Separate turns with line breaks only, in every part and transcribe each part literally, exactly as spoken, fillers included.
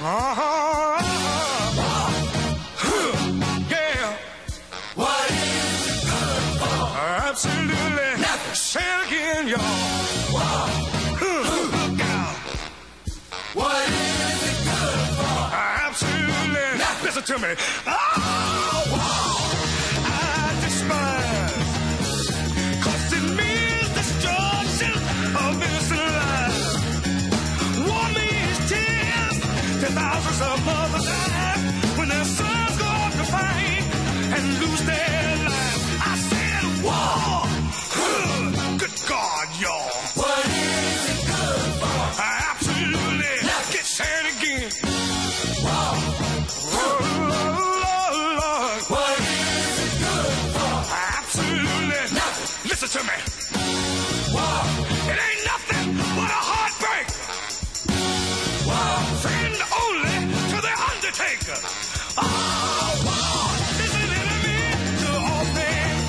Uh-huh. Yeah.
What is it good for?
Absolutely.
Nothing.
Say it again, y'all. Look out.
What is it good for?
Absolutely.
Nothing.
Listen to me. Oh, I despise. Cause it means destruction of innocent lives. War means tears. Ten thousands of mothers die when their sons go off to fight and lose their lives. I said war. Good God, y'all.
What is it good for?
Absolutely.
Nothing.
Get said again.
Wow.
Oh, Lord.
What is it good for?
Absolutely.
Nothing.
Listen to me.
Wow.
It ain't nothing but a heartbreak.
Wow.
Friend only to the undertaker. Oh, wow. Is an enemy to all things.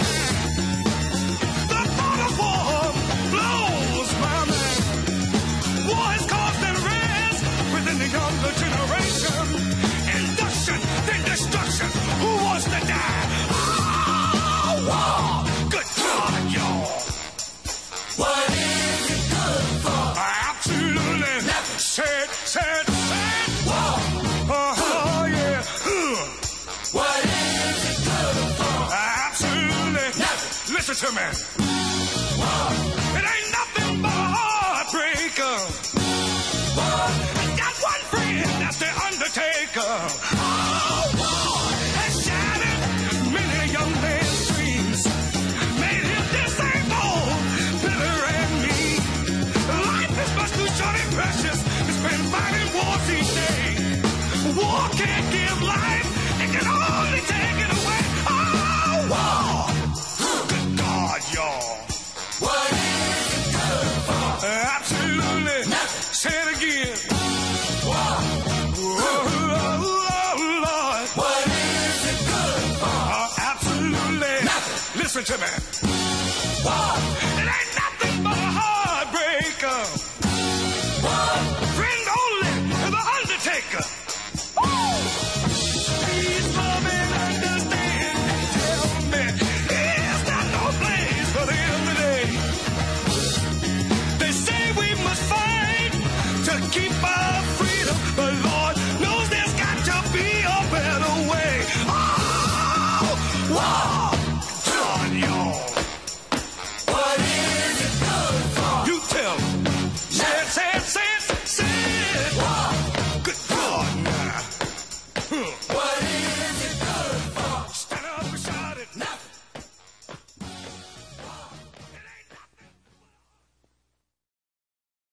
The thought of war blows my mind. War has caused unrest within the younger generation. Induction, then destruction. Who wants to die? Oh, war. Good God, y'all.
What is it good for?
Absolutely.
Nothing.
Said, said, said.
Wow.
Oh, yeah.
What is it good for?
Absolutely.
Nothing.
Listen to me.
Wow.
It ain't nothing but a heartbreaker.
Wow.
I got one friend, that's the undertaker. Oh, war has shattered many young men's dreams. Made him disabled, bitter and mean. Life is much too short and precious to spend fighting wars each day. War can't give life, it can only take it away. Oh, war. Good God, y'all.
What is it good for?
Absolutely.
Nothing.
Say it again.
Wow.
Oh, oh, oh, Lord.
What is it good for?
Uh, absolutely.
Nothing.
Listen to me.
Wow.